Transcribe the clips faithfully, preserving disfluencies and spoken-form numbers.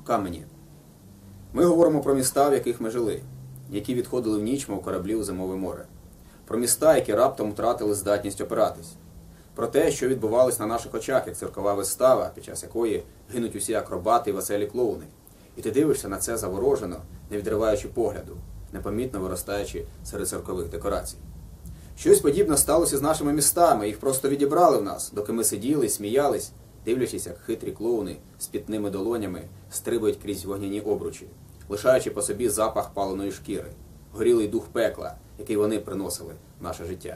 Камені. Ми говоримо про міста, в яких ми жили, які відходили в ніч, мов кораблі у зимове море. Про міста, які раптом втратили здатність опиратись. Про те, що відбувалось на наших очах, як циркова вистава, під час якої гинуть усі акробати і веселі клоуни. І ти дивишся на це заворожено, не відриваючи погляду, непомітно виростаючи серед циркових декорацій. Щось подібне сталося з нашими містами, їх просто відібрали в нас, доки ми сиділи, сміялись, дивлячись, як хитрі клоуни з пітними долонями стрибають крізь вогняні обручі, лишаючи по собі запах паленої шкіри, горілий дух пекла, який вони приносили в наше життя.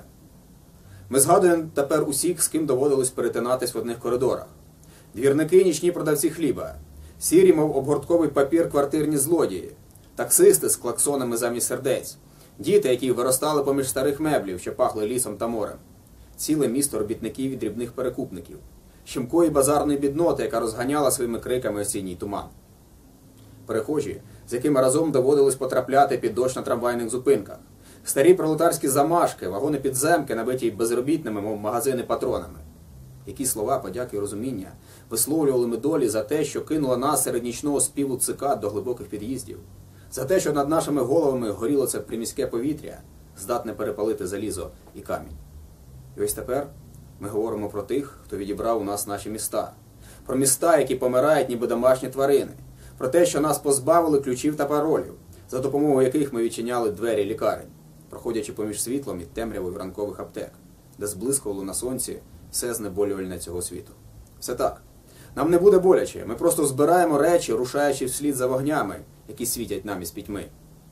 Ми згадуємо тепер усіх, з ким доводилось перетинатись в одних коридорах. Двірники, нічні продавці хліба, сірі, мов обгортковий папір, квартирні злодії, таксисти з клаксонами замість сердець, діти, які виростали поміж старих меблів, що пахли лісом та морем, ціле місто робітників і дрібних перекупників, щемкої базарної бідноти, яка розганяла своїми криками осінній туман. Перехожі, з якими разом доводилось потрапляти під дощ на трамвайних зупинках, старі пролетарські замашки, вагони-підземки, набиті безробітними, мов магазини, патронами. Які слова подяки і розуміння висловлювали ми долі за те, що кинула нас серед нічного співу цикад до глибоких під'їздів, за те, що над нашими головами горіло це приміське повітря, здатне перепалити залізо і камінь. І ось тепер ми говоримо про тих, хто відібрав у нас наші міста, про міста, які помирають, ніби домашні тварини, про те, що нас позбавили ключів та паролів, за допомогою яких ми відчиняли двері лікарень, проходячи поміж світлом і темрявою ранкових аптек, де зблискувало на сонці все знеболювальне цього світу. Все так. Нам не буде боляче, ми просто збираємо речі, рушаючи вслід за вогнями, які світять нам із пітьми.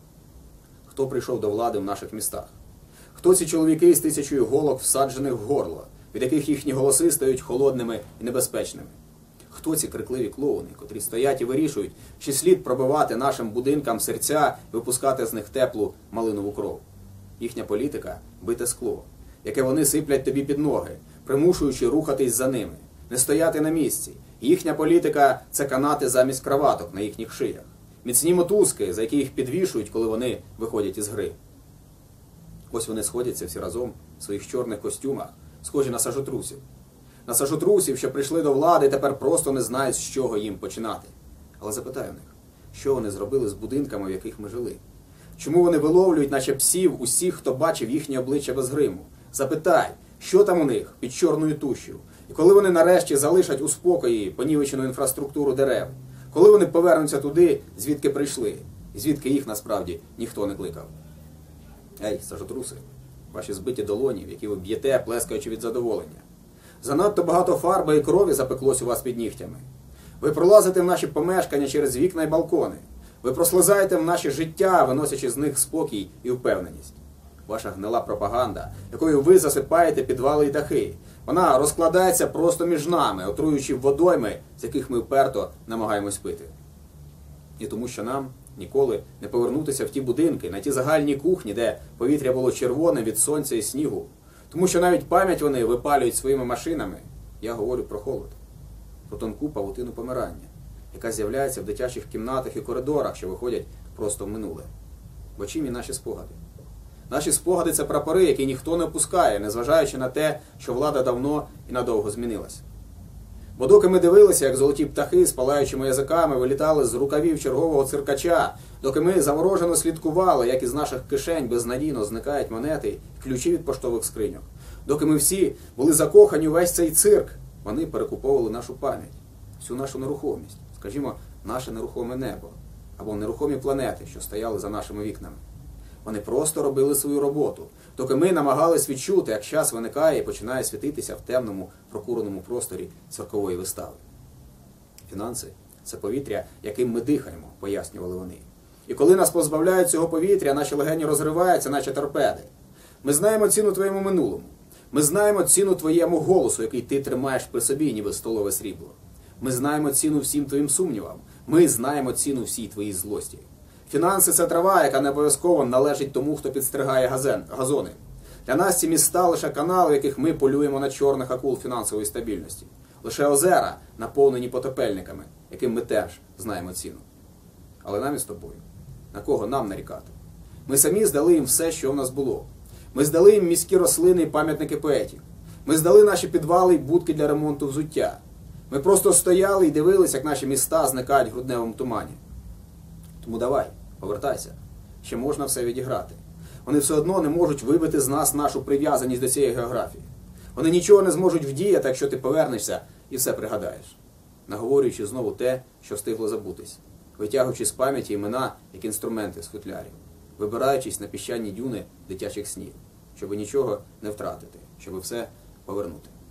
Хто прийшов до влади в наших містах? Хто ці чоловіки з тисячою голок, всаджених в горло, від яких їхні голоси стають холодними і небезпечними? Хто ці крикливі клоуни, котрі стоять і вирішують, чи слід пробивати нашим будинкам серця і випускати з них теплу малинову кров? Їхня політика – бите скло, яке вони сиплять тобі під ноги, примушуючи рухатись за ними, не стояти на місці. Їхня політика – це канати замість краваток на їхніх шиях, міцні мотузки, за які їх підвішують, коли вони виходять із гри. Ось вони сходяться всі разом в своїх чорних костюмах, схожі на сажотрусів. На сажотрусів, що прийшли до влади і тепер просто не знають, з чого їм починати. Але запитаю в них, що вони зробили з будинками, в яких ми жили? Чому вони виловлюють, наче псів, усіх, хто бачив їхні обличчя без гриму? Запитай, що там у них під чорною тушшю? І коли вони нарешті залишать у спокої понівечену інфраструктуру дерев? Коли вони повернуться туди, звідки прийшли? І звідки їх, насправді, ніхто не кликав? Ей, сажотруси, ваші збиті долоні, в які ви б'єте, плескаючи від задоволення. Занадто багато фарби і крові запеклось у вас під нігтями. Ви пролазите в наші помешкання через вікна і балкони. Ви прослизаєте в наше життя, виносячи з них спокій і впевненість. Ваша гнила пропаганда, якою ви засипаєте підвали і дахи, вона розкладається просто між нами, отруючи водойми, з яких ми вперто намагаємось пити. І тому що нам ніколи не повернутися в ті будинки, на ті загальні кухні, де повітря було червоне від сонця і снігу, тому що навіть пам'ять вони випалюють своїми машинами, я говорю про холод, про тонку павутину помирання, яка з'являється в дитячих кімнатах і коридорах, що виходять просто в минуле. Бо чим і наші спогади? Наші спогади – це прапори, які ніхто не опускає, незважаючи на те, що влада давно і надовго змінилась. Бо доки ми дивилися, як золоті птахи з палаючими язиками вилітали з рукавів чергового циркача, доки ми заворожено слідкували, як із наших кишень безнадійно зникають монети і ключі від поштових скриньок, доки ми всі були закохані у весь цей цирк, вони перекуповували нашу пам'ять, всю нашу нерухомість, скажімо, наше нерухоме небо, або нерухомі планети, що стояли за нашими вікнами. Вони просто робили свою роботу, доки ми намагались відчути, як час виникає і починає світитися в темному, прокуреному просторі циркової вистави. Фінанси – це повітря, яким ми дихаємо, пояснювали вони. І коли нас позбавляють цього повітря, наші легені розриваються, наче торпеди. Ми знаємо ціну твоєму минулому. Ми знаємо ціну твоєму голосу, який ти тримаєш при собі, ніби столове срібло. Ми знаємо ціну всім твоїм сумнівам. Ми знаємо ціну всій твоїй злості. Фінанси – це трава, яка не обов'язково належить тому, хто підстригає газен, газони. Для нас ці міста – лише канали, в яких ми полюємо на чорних акул фінансової стабільності. Лише озера, наповнені потопельниками, яким ми теж знаємо ціну. Але нам із тобою. На кого нам нарікати? Ми самі здали їм все, що в нас було. Ми здали їм міські рослини і пам'ятники поетів. Ми здали наші підвали і будки для ремонту взуття. Ми просто стояли і дивилися, як наші міста зникають в грудневому тумані. Тому давай, повертайся. Ще можна все відіграти. Вони все одно не можуть вибити з нас нашу прив'язаність до цієї географії. Вони нічого не зможуть вдіяти, якщо ти повернешся і все пригадаєш, наговорюючи знову те, що встигло забутись, витягуючи з пам'яті імена, як інструменти з футлярів, вибираючись на піщані дюни дитячих снів, щоб нічого не втратити, щоб все повернути.